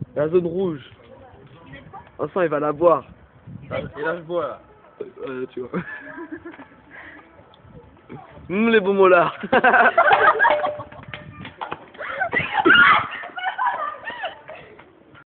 La zone rouge. Vincent, il va la boire. Et là, je bois, là. Tu vois. Les bons molars.